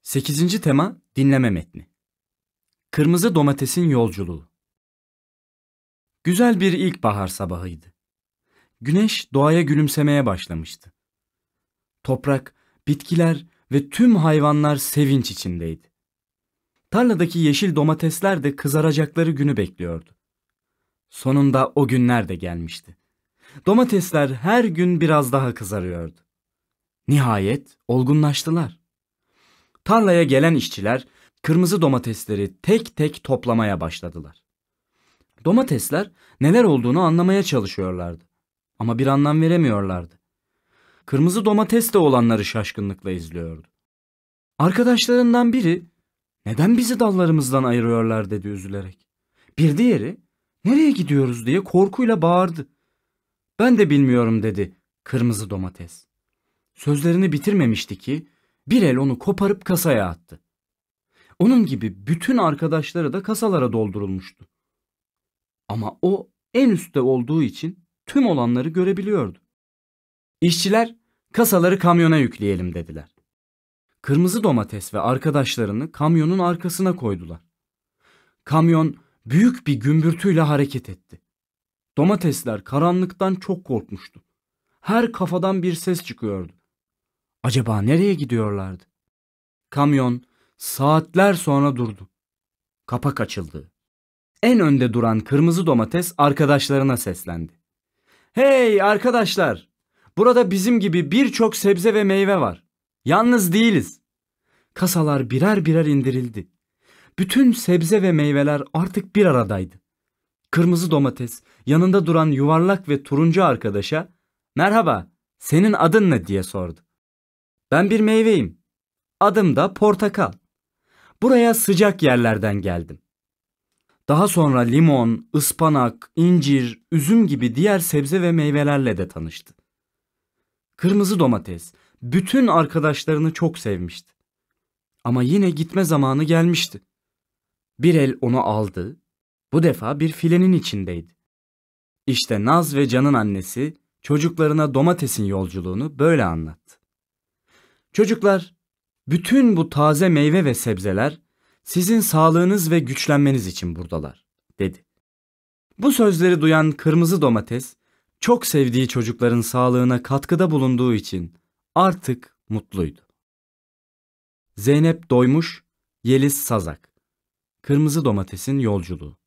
8. tema dinleme metni. Kırmızı domatesin yolculuğu. Güzel bir ilkbahar sabahıydı. Güneş doğaya gülümsemeye başlamıştı. Toprak, bitkiler ve tüm hayvanlar sevinç içindeydi. Tarladaki yeşil domatesler de kızaracakları günü bekliyordu. Sonunda o günler de gelmişti. Domatesler her gün biraz daha kızarıyordu. Nihayet olgunlaştılar. Tarlaya gelen işçiler kırmızı domatesleri tek tek toplamaya başladılar. Domatesler neler olduğunu anlamaya çalışıyorlardı. Ama bir anlam veremiyorlardı. Kırmızı domates de olanları şaşkınlıkla izliyordu. Arkadaşlarından biri, "Neden bizi dallarımızdan ayırıyorlar?" dedi üzülerek. Bir diğeri, "Nereye gidiyoruz?" diye korkuyla bağırdı. "Ben de bilmiyorum," dedi kırmızı domates. Sözlerini bitirmemişti ki bir el onu koparıp kasaya attı. Onun gibi bütün arkadaşları da kasalara doldurulmuştu. Ama o en üstte olduğu için tüm olanları görebiliyordu. İşçiler, "Kasaları kamyona yükleyelim," dediler. Kırmızı domates ve arkadaşlarını kamyonun arkasına koydular. Kamyon büyük bir gümbürtüyle hareket etti. Domatesler karanlıktan çok korkmuştu. Her kafadan bir ses çıkıyordu. Acaba nereye gidiyorlardı? Kamyon saatler sonra durdu. Kapak açıldı. En önde duran kırmızı domates arkadaşlarına seslendi. "Hey arkadaşlar! Burada bizim gibi birçok sebze ve meyve var. Yalnız değiliz." Kasalar birer birer indirildi. Bütün sebze ve meyveler artık bir aradaydı. Kırmızı domates yanında duran yuvarlak ve turuncu arkadaşa, "Merhaba, senin adın ne?" diye sordu. "Ben bir meyveyim. Adım da portakal. Buraya sıcak yerlerden geldim." Daha sonra limon, ıspanak, incir, üzüm gibi diğer sebze ve meyvelerle de tanıştı. Kırmızı domates bütün arkadaşlarını çok sevmişti. Ama yine gitme zamanı gelmişti. Bir el onu aldı. Bu defa bir filenin içindeydi. İşte Naz ve Can'ın annesi çocuklarına domatesin yolculuğunu böyle anlattı. "Çocuklar, bütün bu taze meyve ve sebzeler sizin sağlığınız ve güçlenmeniz için buradalar," dedi. Bu sözleri duyan kırmızı domates, çok sevdiği çocukların sağlığına katkıda bulunduğu için artık mutluydu. Zeynep Doymuş, Yeliz Sazak. Kırmızı domatesin yolculuğu.